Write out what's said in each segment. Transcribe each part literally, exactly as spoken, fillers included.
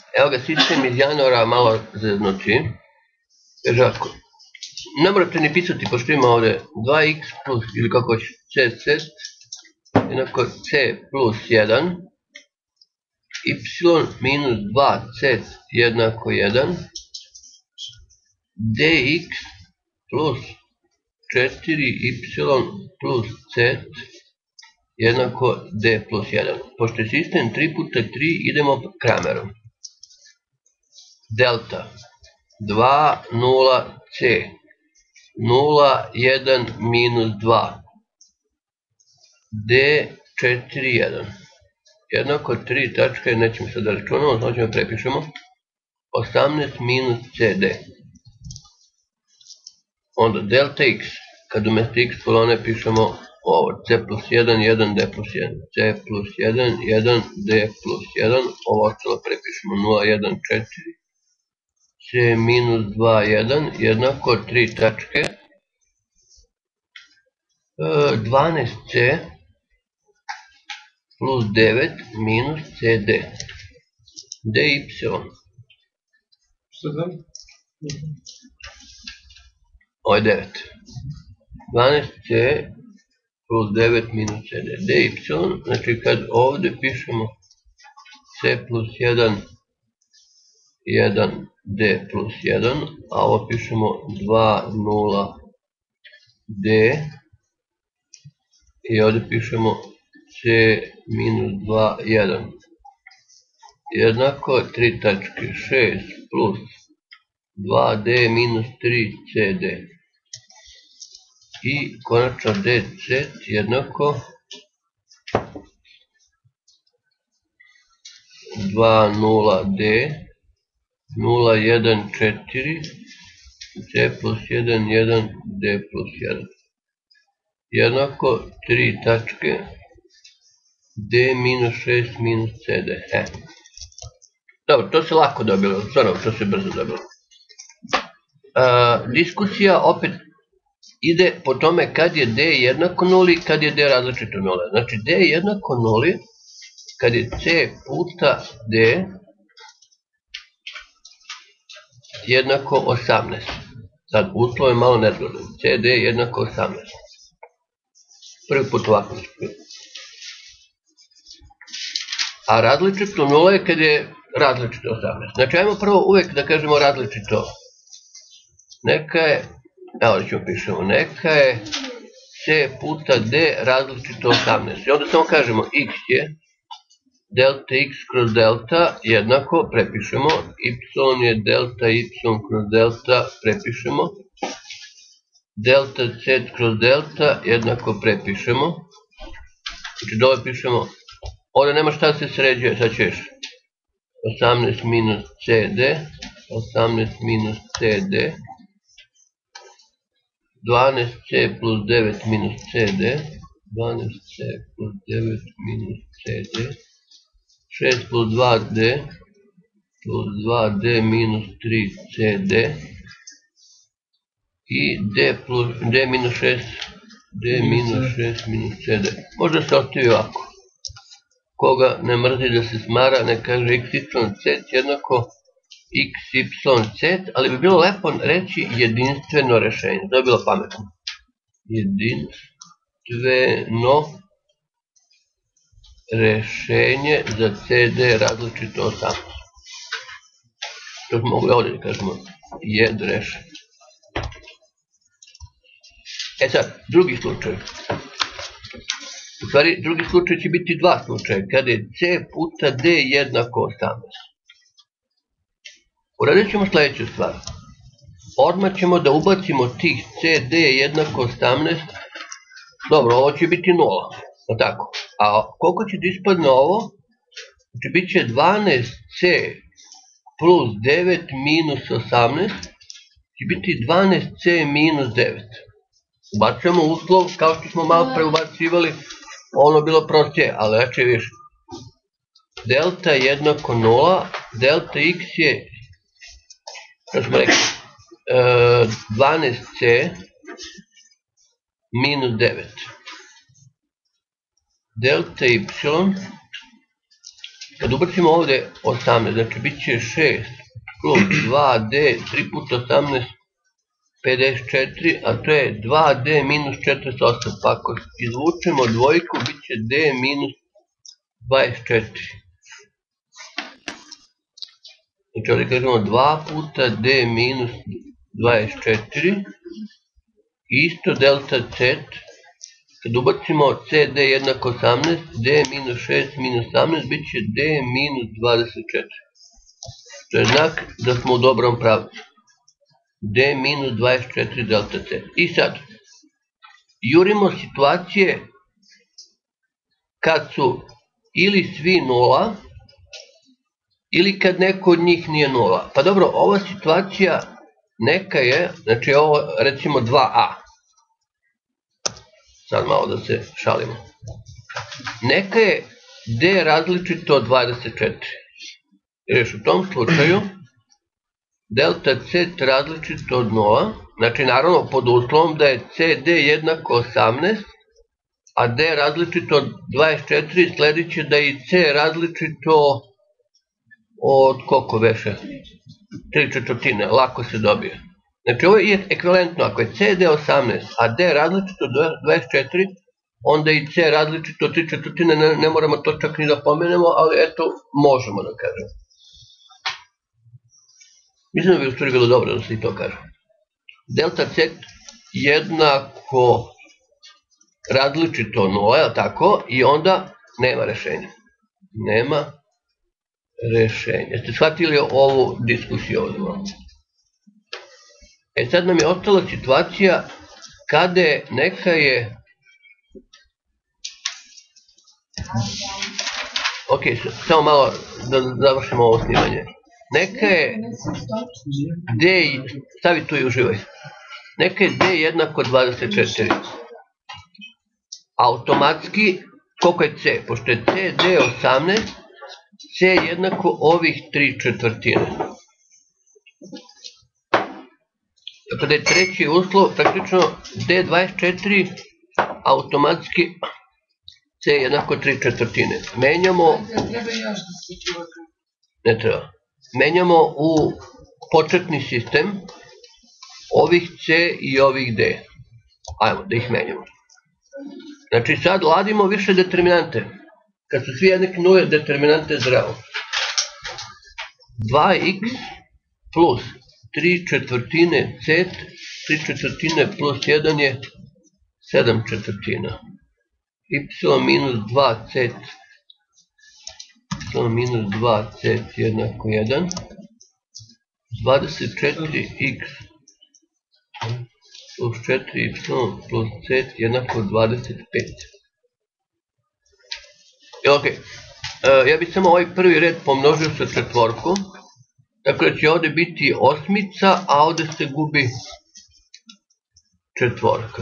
Evo ga sistem iz januara malo zeznuči. Kaže ovako, ne morate ni pisati pošto ima ovdje dva x plus ili kako hoće cz jednako c plus jedan, y minus dva z jednako jedan, dx plus četiri y plus z jednako d plus jedan. Pošto je sistem tri puta tri, idemo Kramerom. Delta dva, nula, c, nula, jedan, minus dva, d, četiri, jedan. Jednako tri tačke, nećemo sad da računamo, znači da prepišemo, osamnaest minus cd. Onda delta x, kad umjesto x kolone pišemo ovo, c plus jedan, jedan, d plus jedan, c plus jedan, jedan, d plus jedan, ovo ostalo prepišemo nula, jedan, četiri, c minus dva, jedan, jednako tri tačke, dvanaest c plus devet minus cd, dy. Što da? Ovo je devet. dvanaest c plus devet minus cd, dy, znači kad ovdje pišemo c plus jedan, jedan, d plus jedan, a ovo pišemo dva, nula, d, i ovdje pišemo c minus dva, jedan. Jednako tri tačke, šest plus dva d minus tri cd. I konačno dc jednako dva, nula, d, nula, jedan, četiri, c plus jedan, jedan, d plus jedan. Jednako tri tačke, d minus šest minus cd. E. Dobro, to se lako dobilo, stvarno, to se brzo dobilo. Diskusija opet ide po tome kad je d jednako nuli, kad je d različito nula. Znači d jednako nuli kad je c puta d jednako osamnaest. Sad uslov je malo nezgodan. cd jednako osamnaest. Prvi put ovako. A različito nula je kad je različito osamnaest. Znači ajmo prvo uvek da kažemo različito. Neka je, evo da ćemo pišemo, neka je c puta d različito osamnaest. I onda samo kažemo x je delta x kroz delta jednako, prepišemo, y je delta y kroz delta, prepišemo, delta z kroz delta jednako prepišemo, znači dole pišemo, ovdje nema šta se sređuje, sad ćeš osamnaest minus cd, osamnaest minus cd, dvanaest c plus devet minus cd, dvanaest c plus devet minus cd, šest plus dva d plus dva d minus tri cd i d, plus, d minus šest, d minus šest minus cd. Možda se ostavi ovako. Koga ne mrzi da se smara, ne kaže x, y, z jednako x, y, z, ali bi bilo lepo reći jedinstveno rešenje. To je bilo pametno. Jedinstveno rešenje za cd različito osamnaest. To smo mogli ovdje da kažemo jed rešenje. E sad, drugi slučaj. U stvari, drugi slučaj će biti dva slučaja, kada je c puta d jednako osamnaest. Uradit ćemo sljedeću stvar. Odmah ćemo da ubacimo tih cd jednako osamnaest. Dobro, ovo će biti nula. Tako. A koliko će da ispadne ovo? Znači, bit će dvanaest c plus devet minus osamnaest. Će biti dvanaest c minus devet. Ubacujemo uslov, kao što smo malo pre ubacivali, ono bilo prostije, ali znači više. Delta jednako nula, delta x je, što smo rekli, dvanaest c minus devet. Delta y Kad ubacimo ovdje osamnaest, znači bit će šest plus dva d, tri puta osamnaest, pedeset četiri, a to je dva d minus četrdeset osam. Pa ako izvučemo dvojku, bit će d minus dvadeset četiri. Znači ovdje kažemo dva puta d minus dvadeset četiri, isto delta z, kad ubacimo cd jednako osamnaest, d minus šest minus osamnaest, bit će d minus dvadeset četiri. To je znak da smo u dobrom pravcu. D minus dvadeset četiri delta z. I sad, jurimo situacije kad su ili svi nula, ili kad neko od njih nije nula. Pa dobro, ova situacija neka je, znači ovo recimo dva a. Sad malo da se šalimo. Neka je d različito od dvadeset četiri. Jer u tom slučaju delta z različito od nula, znači naravno pod uslovom da je cd jednako osamnaest, a d različito od dvadeset četiri, sljedeće da je i c različito od koliko veše? tri četvrtine, lako se dobije. Znači ovo je ekvivalentno, ako je cd osamnaest, a d različito od dvadeset četiri, onda i c različito od tri četvrtine, ne, ne moramo to čak ni da pomenemo, ali eto, možemo da kažemo. Mislim da bi u stvari bilo dobro da se i to kaže. Delta z jednako različito od nula, je tako? I onda nema rešenja. Nema rešenja. Jeste shvatili ovu diskusiju ovdje? E sad nam je ostala situacija kada neka je... Ok, samo malo da završimo ovo snimanje. Neka je d, stavi tu i uživaj. Neka je d jednako dvadeset četiri. Automatski, koliko je c? Pošto je cd osamnaest, c jednako ovih tri četvrtine. Tako da je treći uslov, praktično d dvadeset četiri, automatski c jednako tri četvrtine. Menjamo... Ne treba. Menjamo u početni sistem ovih c i ovih d. Ajmo da ih menjamo. Znači sad ladimo više determinante. Kad su svi jednaki nule, determinante zdravo. dva x plus tri četvrtine c, tri četvrtine plus jedan je sedam četvrtina. Y minus dva c, y minus dva c jednako jedan. dvadeset četiri x plus četiri y plus c jednako dvadeset pet. Ok, ja bih samo ovaj prvi red pomnožio sa četvorkom, tako da će ovdje biti osmica, a ovdje se gubi četvorka.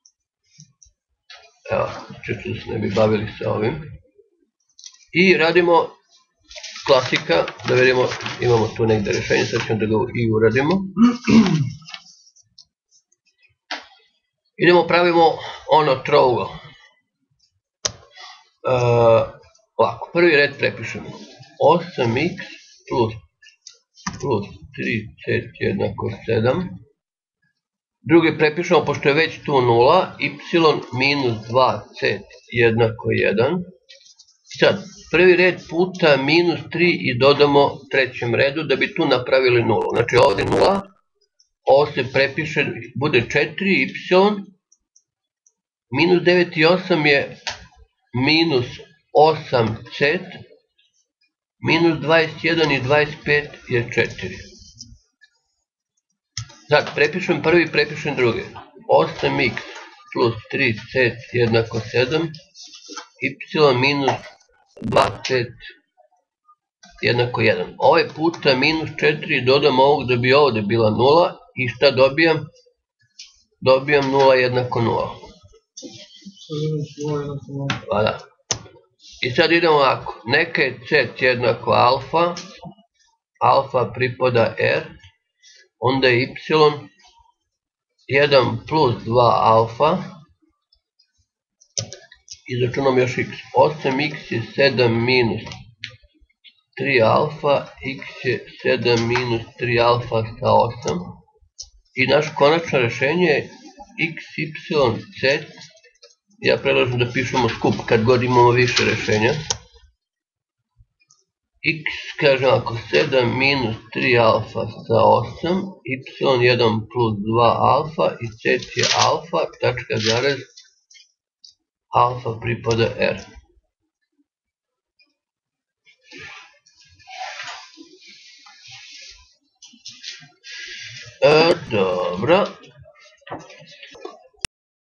Evo, čisto da se ne bi bavili sa ovim. I radimo klasika, da vidimo, imamo tu negdje rješenje, sad ćemo da ga i uradimo. Idemo, pravimo ono trouglo. Ovako, prvi red prepišemo. osam x plus, plus tri c jednako sedam. Drugi prepišemo, pošto je već tu nula, y minus dva c jednako jedan. Sad, prvi red puta minus tri i dodamo trećem redu da bi tu napravili nulu. Znači ovdje nula, ovo se prepiše, bude četiri y, minus devet i osam je minus osam c, minus dvadeset jedan i dvadeset pet je četiri. Sad, prepišem prvi, prepišem drugi. osam x plus tri c jednako sedam, y minus dva c jednako jedan. Ovaj puta minus četiri dodam ovog da bi ovdje bila nula i šta dobijam? Dobijam nula jednako nula. Hvala. I sad idemo ovako. Neka je c jednako alfa, alfa pripada r, onda je y jedan plus dva alfa, izračunam još x. osam x je sedam minus tri alfa, x je sedam minus tri alfa sa osam. I naše konačno rešenje je x, y, z. Ja predlažem da pišemo skup kad god imamo više rešenja. X, kažem ako sedam minus tri alfa sa osam, y jedan plus dva alfa i z je alfa, tačka zarez, alfa pripada R. E, dobro.